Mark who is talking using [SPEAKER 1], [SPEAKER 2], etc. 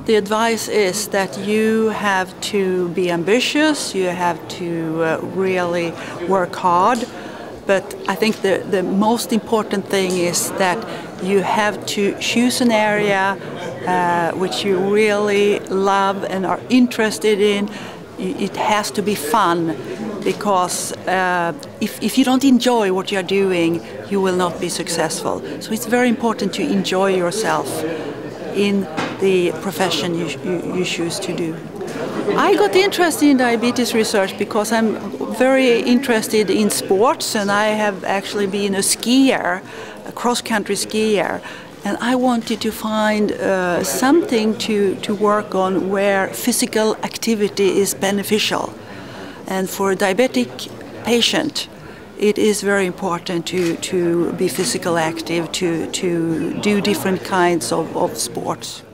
[SPEAKER 1] The advice is that you have to be ambitious, you have to really work hard, but I think the most important thing is that you have to choose an area which you really love and are interested in. It has to be fun, because if you don't enjoy what you're doing, you will not be successful. So it's very important to enjoy yourself in the profession you choose to do. I got interested in diabetes research because I'm very interested in sports, and I have actually been a skier, a cross-country skier, and I wanted to find something to work on where physical activity is beneficial. And for a diabetic patient, it is very important to be physically active, to do different kinds of sports.